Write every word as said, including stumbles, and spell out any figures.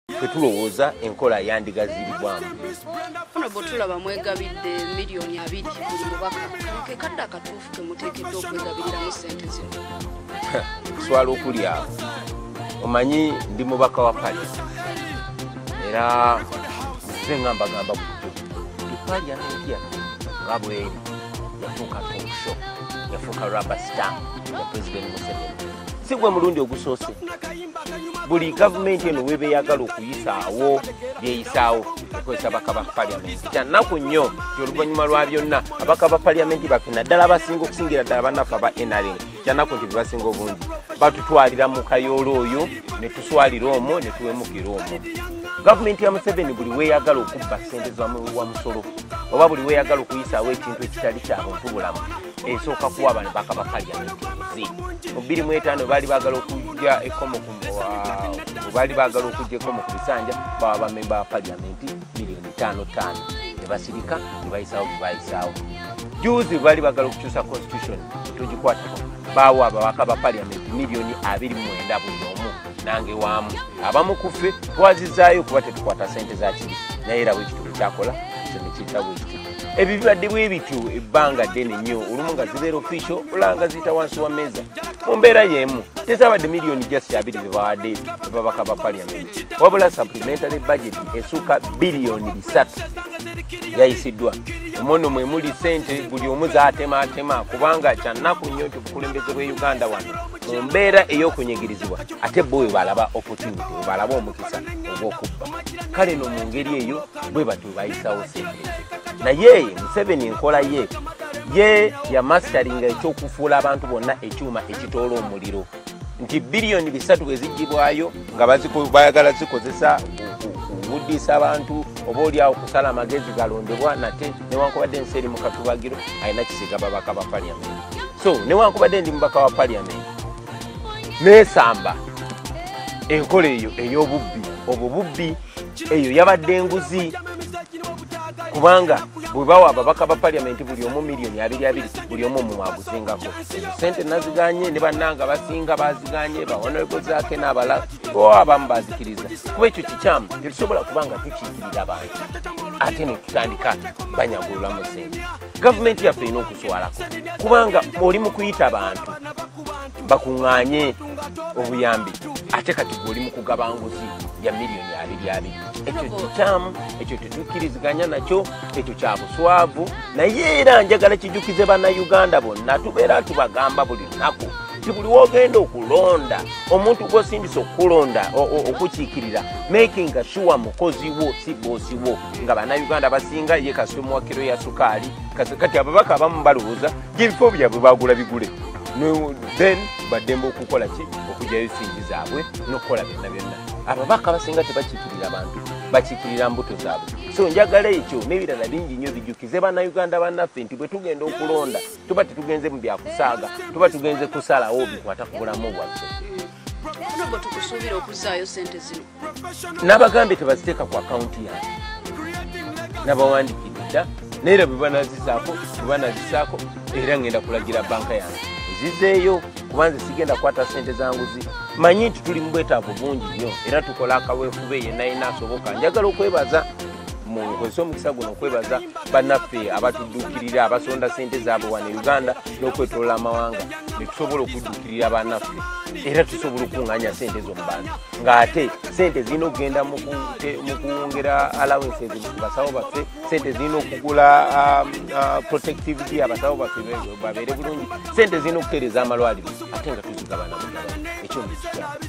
Tetulowooza enkola yandigaziribwamu. Ono botulaba mwegabidde miliyoni abiri buli mubaka. Ke kadde akatuufu ke muteekeddwa okwegabiriramu ssente zino. Swala okuli awo. Omanyi ndi mubaka wa pali. Era nze ngamba gamba ku parliament ya nga bweri yafuuka talk show, yafuuka rubber stamp ya President Museveni. Si gwe mulundi ogusoose. Buli gavumenti eno webe yagala okuyisaawo byeyisaawo ekozesa abaka ba parliament. Kyannaku nnyo oluvannyuma lwa byonna abaka ba parliament baffe naddala abasinga okusingira ddala bannaffe aba N R M. Kyannaku nti basinga obungi batutwalira mu kayoolo oyo ne tuswalira omwo ne tuwemukira omwo. Gavumenti ya Museveni buli weeyagala okubba ssente wa musolo oba buli weeyagala okuyisaawo ekintu ekitali kya buntu bulamu esooka kuwa bano baka ba parliament zi mu bbiri mu etaano baali baagala okujja ekomo baali baagala okujja ekomo ku bisanja baba bamemba ba parliament miliyoni ttaano ttaano ne basirika ne bayisaawo bye bayisaawo. Juzi baali baagala okukyusa constitution tugikwatako baawa ababaka ba parliament miliyoni abiri mu mwenda buli omu nange waamu. Abamu kuffe twazizaayo kuba tetukwata ssente za kiri naye era bwekitulu kyakola kyonekiyita bwekiti. Ebyo bibadde bwe bityo ebbanga ddene nnyo olumu nga zibeera official olanga ziyita wansi wa mmeeza mu mbeera y'emu tezaabadde miliyoni just abiri ze bawadde babaka ba parliament wabula supplementary budget essuka biliyoni bisatu yayisiddwa. Omuno mwe muli ssente buli omu zaatematema kubanga kyannaku nnyo nti obukulembeze bwe Uganda wano mu mbeera ey'okunyigirizibwa ate bo we balaba opportunity we balaba omukisa ogw'okubba. Kale no mu ngeri eyo bwe batyo bayisaawo ssente. Naye Museveni enkola ye ye ya masteringa ekyokufuula abantu bonna ekyuma ekitoola omuliro nti biliyoni bisatu bwe zigibwayo nga bayagala zikozesa okuwuddisa abantu oba oliawo okusala amagezi galondebwa nate newankubadde ensi eri mu katubagiro alina kisiga babaka ba parliament. So newankubadde ndi mubaka wa parliament neesamba enkola eyo ey'obubbi obwo bubbi eyo yabadde enguzi kubanga bwe bawa ababaka ba parliament buli omu miliyoni abiri abiri buli omu mumwaguzingako sente naziganye ne bannanga basinga baziganye ba honorable zake n'abalala bo abamu bazikiriza kuba ekyo kikyamu tetusobola kubanga tukiikirira abantu ate ne tutandika banyagululamu sente. Gavumenti yaffe erina okuswalako kubanga oli mu kuyita abantu bakuŋŋaanye obuyambi ate kati gwe oli mu kugaba nguzi ya miliyoni abiri abiri. Ekyo kikyamu, ekyo tetukkiriziganya nakyo, ekyo kya buswavu. Naye era njagala kijjukize bannayuganda bonna tubeera tubagamba buli lunaku ti buli wogenda okulonda omuntu gw'osindisa okulonda okukiikirira making sure mukozi wo si boosi wo nga bannayuganda basinga ye kasita omuwakiro ya sukaali kati ababaka abamu balowooza gyebifo byabwe bagula bigule then baddemba okukola ki okugyayo singi zaabwe n'okukola byonna byonna. Ababaka basinga tebakiikirira abantu bakiikirira mbuto zaabwe. So njagala ekyo n'ebirala bingi nnyo bijjukize bannayuganda bannaffe nti bwe tugenda okulonda tuba tetugenze mu byakusaaga tuba tugenze kusalawo bikwata ku bulamu bwaffe. Nobwo tukusuubira okuzaayo ssente zino n'abagambye tebaziteeka ku akawunti yange n'abawandikidde dda naye bwe banazisaako bwe banazisaako era ngenda kulagira banka yange zizeeyo kubanze sigenda kwata ssente zanguzi. Manyi nti tuli mu bwetaavu bungi nnyo era tukola akaweefube yenna yenna asoboka. Njagala okwebaza mukozesa omukisa guno okwebaza bannaffe abatudduukirira abasonda ssente zaabwe wano e Uganda n'okwetolola amawanga ne tusobola okudduukirira bannaffe era tusobola okuŋŋaanya ssente zo mu bantu ng'ate ssente zirina okugenda mu kuwongera allowances ku basawo baffe, ssente zirina okugula protective gear abasawo baffe babeere bulungi, ssente zirina okutereeza amalwaliro ate nga tuzigabana mugabana ekyo mukikyamu.